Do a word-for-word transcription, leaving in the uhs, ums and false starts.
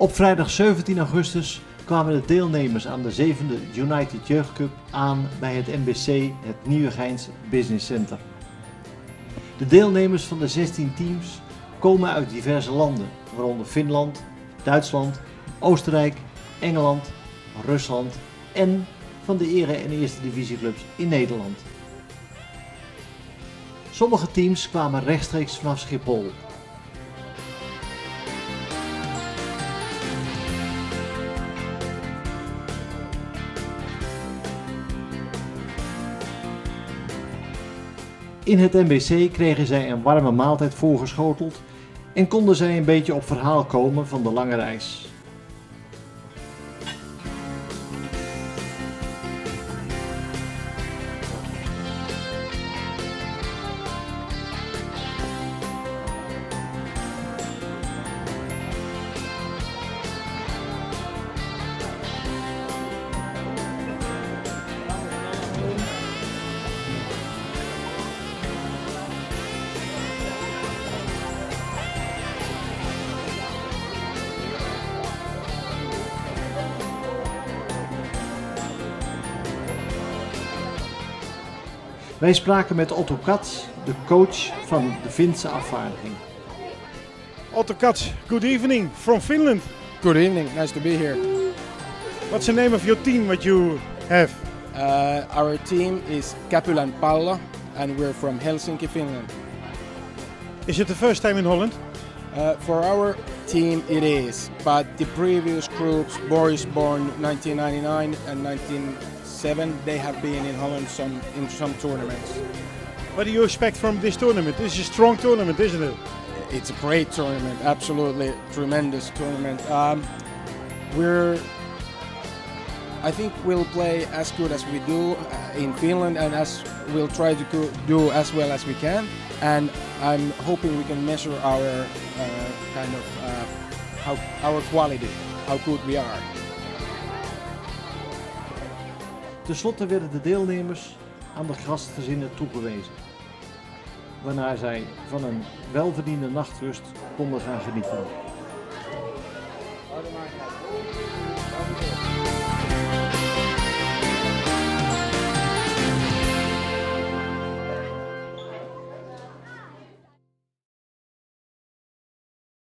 Op vrijdag zeventien augustus kwamen de deelnemers aan de zevende United Jeugd Cup aan bij het N B C, het Nieuwegeins Business Center. De deelnemers van de zestien teams komen uit diverse landen, waaronder Finland, Duitsland, Oostenrijk, Engeland, Rusland en van de Ere- en Eerste Divisieclubs in Nederland. Sommige teams kwamen rechtstreeks vanaf Schiphol. In het N B C kregen zij een warme maaltijd voorgeschoteld en konden zij een beetje op verhaal komen van de lange reis. Wij spraken met Otto Katz, de coach van de Finse afvaardiging. Otto Katz, good evening from Finland. Good evening, nice to be here. What's the name of your team what you have? Uh, our team is Käpylän Palla and we're from Helsinki, Finland. Is it the first time in Holland? Uh, for our team it is, but the previous groups, Boys born nineteen ninety-nine and nineteen seven, they have been in Holland some, in some tournaments. What do you expect from this tournament? This is a strong tournament, isn't it? It's a great tournament, absolutely tremendous tournament. Um, we're, I think we'll play as good as we do uh, in Finland, and as we'll try to go, do as well as we can. And I'm hoping we can measure our uh, kind of uh, how our quality, how good we are. Ten slotte werden de deelnemers aan de gastgezinnen toegewezen, waarna zij van een welverdiende nachtrust konden gaan genieten.